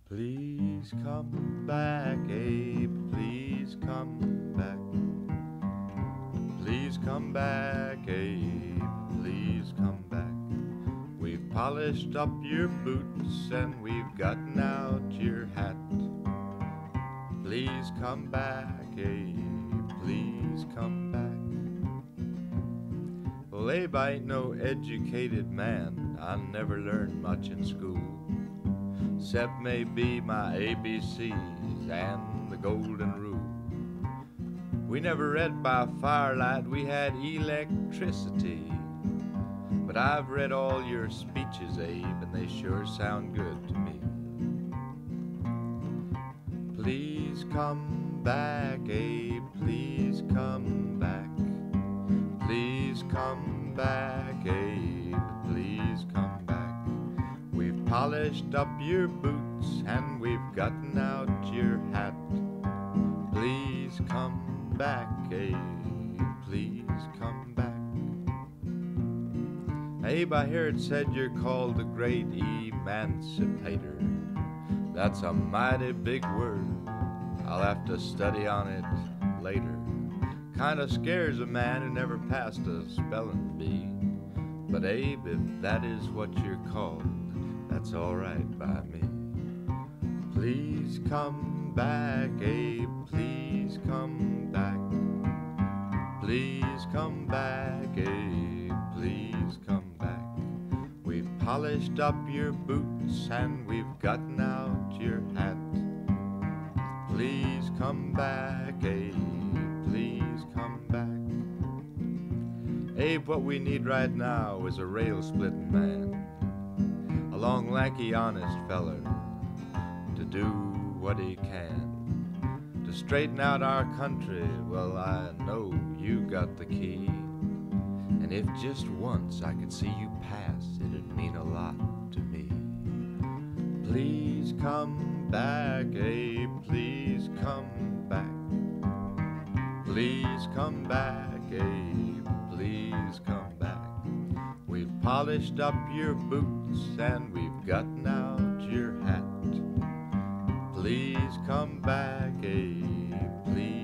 Please come back, Abe, please come back. Please come back, Abe, please come back. We've polished up your boots and we've gotten out your hat. Please come back, Abe, please come back. Well, Abe, I ain't no educated man. I never learned much in school, except maybe my ABCs and the golden rule. We never read by firelight, we had electricity. But I've read all your speeches, Abe, and they sure sound good to me. Please come back, Abe, please come back. Please come back, Abe, please come back. We've polished up your boots and we've gotten out your hat. Please come back, Abe, please come back. Abe, I hear it said you're called the great emancipator. That's a mighty big word. I'll have to study on it later. Kinda scares a man who never passed a spelling bee. But Abe, if that is what you're called, that's all right by me. Please come back, Abe, please come back. Please come back, Abe, please come back. We've polished up your boots and we've gotten out your hat. Please come back, Abe, please come back. Abe, what we need right now is a rail-splitting man, a long, lanky, honest feller, to do what he can to straighten out our country. Well, I know you got the key, and if just once I could see you pass, it'd mean a lot to me. Please come back, Abe, please come back. Please come back, Abe, please come back. We've polished up your boots and we've gotten out your hat. Please come back, Abe, please